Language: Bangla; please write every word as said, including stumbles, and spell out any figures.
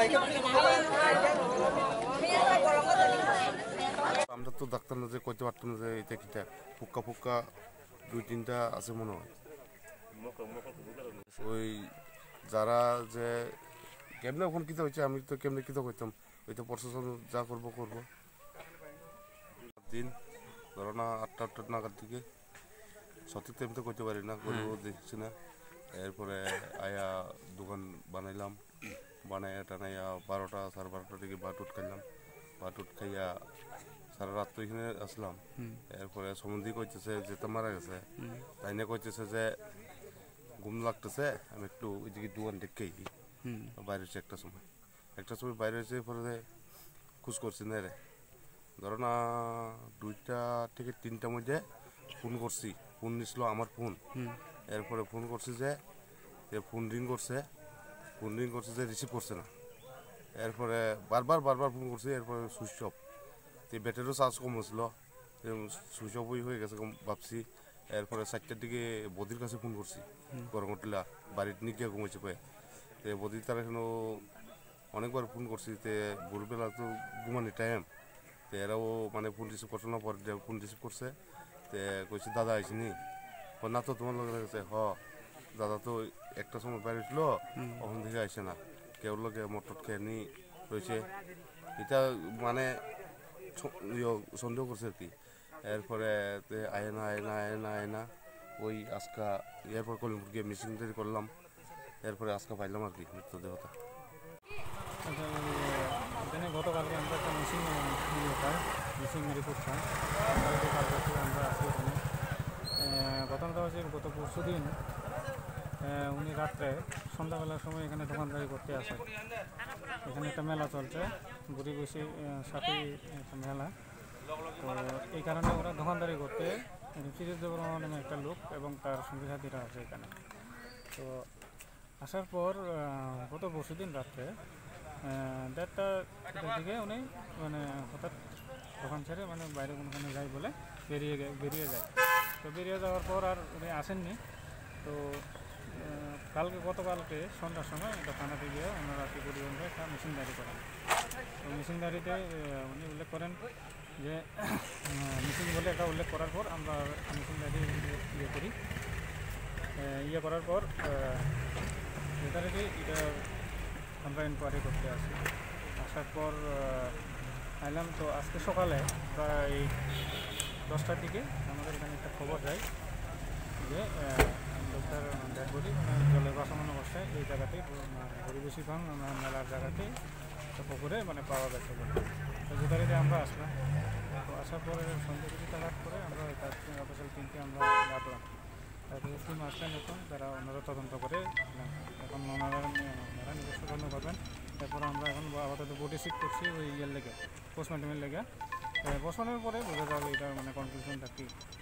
আমরা তো ডাক্তার না যে কইতে পারতাম যে এটা কিটা ফুক্কা ফুক্কা দুই তিনটা আছে মনে হয়। ওই যারা যে কেমনে ওখানে কিতা হয়েছে আমি তো কেমনে কিতা করতাম, ওই তো প্রশাসন যা করবো করবো। দিন ধরো না আটটা আটটা নাগাদ দিকে, সঠিক টাইম তো করতে পারি না, করবো দেখছি না। এরপরে আয়া দোকান বানাইলাম, বানাইয়া টানাইয়া বারোটা সাড়ে বারোটার দিকে বাটুট খাইলাম, বাটুট খাইয়া সারা রাত তো এখানে আসলাম। এরপরে সমন্ধি কইতেছে যেতে মারা গেছে, তাই না কইতেছে যে ঘুম লাগতেছে আমি একটু ওইদিকে দোকান দেখেই বাইরে হচ্ছে একটা সময় একটা সময় বাইরে হয়েছে। পরে খোঁজ করছি না রে, ধরো না দুইটা থেকে তিনটার মধ্যে ফোন করছি, ফোন নিছিল আমার ফোন। এরপরে ফোন করছি যে ফোন রিং করছে, ফোন রিং করছে যে রিসিভ করছে না। এরপরে বারবার বারবার ফোন করছি, এরপরে সুইচ অফ। তো ব্যাটারিও চার্জ কম হয়েছিল, সুইচ অফ হয়ে গেছে ভাবছি। এরপরে চারটার দিকে বদির কাছে ফোন করছি, গরম টিলা বাড়িতে নিয়ে গিয়ে ঘুমাইছে পায়ে। তো বদির তার এখনও অনেকবার ফোন করছি, তো ভোরবেলা তো ঘুমানি টাইম। তো এরাও মানে ফোন রিসিভ করছে না, পরে ফোন রিসিভ করছে। তো কইছি দাদা আইসিনি, না তো তোমার লগে গেছে। হ দাদা তো একটা সময় বাইরে উঠলো, ওখান থেকে আইসে না, কেউ লোকে মোটর খেয়ে নি রয়েছে। এটা মানে সন্দেহ করছে আর কি। এরপরে আয় না আয় না আয় না আয় না ওই আজকা এরপর কলিমপুর গিয়ে মিসিং করলাম। এরপরে আজকা পাইলাম আর কি মৃতদেহটা। এখানে গতকালকে আমরা একটা মিসিং পাই, মিসিং রিপোর্ট পাই। কালকে আমরা আসি এখানে। ঘটনাটা হচ্ছে গত পরশু দিন উনি রাত্রে সন্ধ্যাবেলার সময় এখানে দোকানদারি করতে আসে। এখানে একটা মেলা চলছে, বুড়ি বসি সাথে একটা মেলা। তো এই কারণে ওরা দোকানদারি করতে ফিরোজ দেববর্মা নামে একটা লোক এবং তার সঙ্গী সাথীরা আছে এখানে। তো আসার পর গত পরশু দিন রাত্রে দেড়টা দিকে উনি মানে হঠাৎ দোকান ছেড়ে মানে বাইরে কোনোখানে যাই বলে বেরিয়ে বেরিয়ে যায়। তো বেরিয়ে যাওয়ার পর আর উনি আসেননি। তো কালকে গতকালকে সন্ধ্যার সময় একটা থানাতে গিয়ে ওনারা কি পরিবহন একটা মেশিনদারি করেন। তো মেশিনদারিতে উনি উল্লেখ করেন যে মেশিন বলে একটা উল্লেখ করার পর আমরা মেশিনদারি ইয়ে করি, ইয়ে করার পর এটাকে এটা আমরা ইনকোয়ারি করতে আসি। আসার পর আইলাম। তো আজকে সকালে প্রায় দশটার দিকে আমাদের এখানে একটা খবর যায় যে লোকটার ডেড বডি মানে জলে ভাসমান অবস্থায় এই জায়গাতেই পরিবেশী পান মেলার জায়গাতেই পুকুরে মানে পাওয়া গেছে বলে। তো যেটাকে আমরা আসলাম। তো আসার পরে সন্ধ্যে কিছু টাকার করে আমরা অফিসিয়াল টিমকে আমরা ডাকলাম। তারপরে টিম আসলেন, এখন তারা ওনারা তদন্ত করে এখন ওনারা ওনারা নিজস্ব তদন্ত করবেন। তারপর আমরা এখন আপাতত বডি শিফট করছি ওই ইয়ের লেগে, পোস্টমর্টমের লেগে। পোস্টমর্টমের পরে বোঝা যাবে এটার মানে কনক্লুশনটা কী।